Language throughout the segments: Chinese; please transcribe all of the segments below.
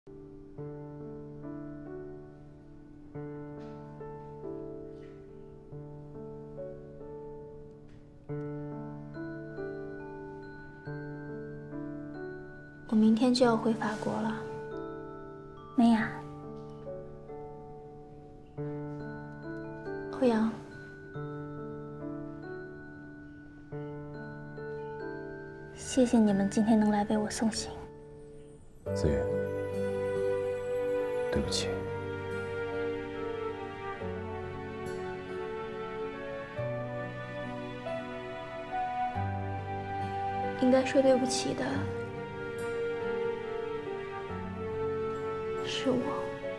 我明天就要回法国了， 梅雅。 欧阳， 谢谢你们今天能来为我送行。 子越，对不起。 应该说对不起的是我。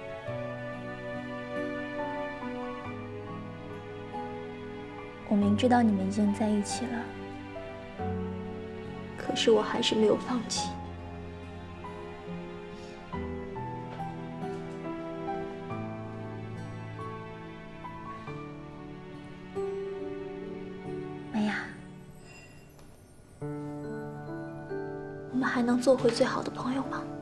我明知道你们已经在一起了， 可是我还是没有放弃。 梅雅， 我们还能做回最好的朋友吗？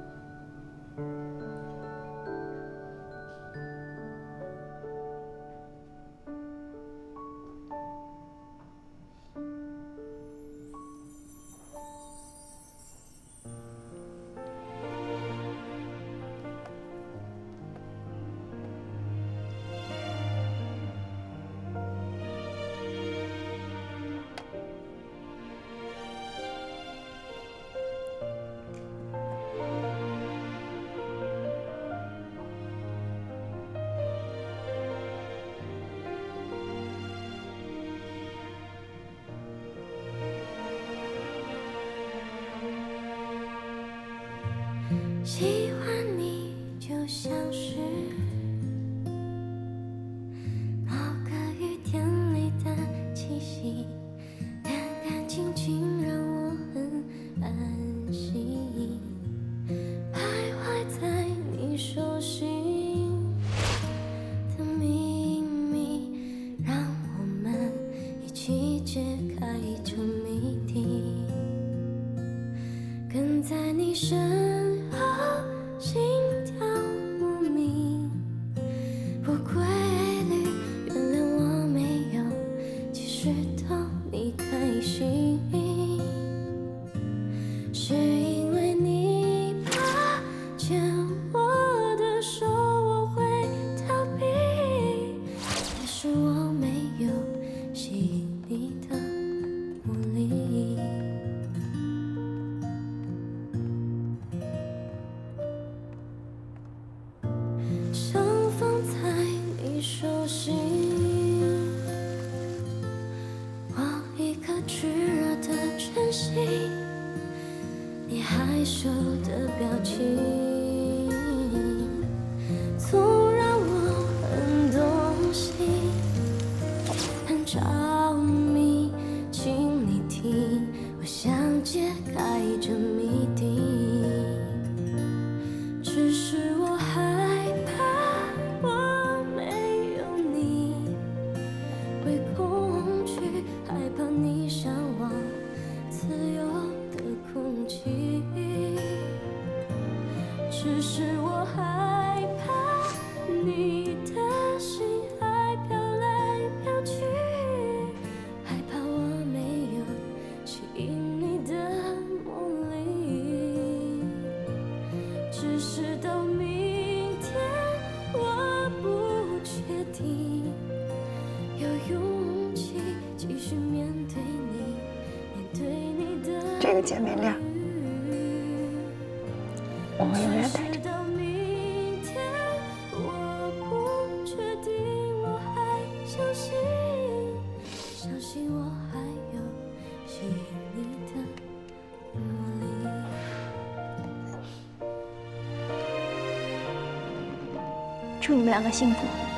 喜欢你就像是某个雨天里的气息，干干净净让我很安心。徘徊在你手心的秘密，让我们一起解开这谜底，跟在你身后，心跳莫名，不规律。原谅我没有及时逗你开心，是因为你怕牵我的手我会逃避，还是我没有吸引你的魔力？相逢在你手心，我一颗炽热的真心，你害羞的表情，总让我很动心，很着迷。请你听，我想解开这谜底，只是我害怕我没有你，会恐惧，害怕你向往自由的空气，只是我害怕你的心还飘来飘去，害怕我没有吸引你的魔力，只是到明天我不确定有勇气继续面对你，面对你的这个姐妹链我会永远带着。 直到明天我不确定我还相信，相信我还有吸引你的魔力。 祝你们两个幸福。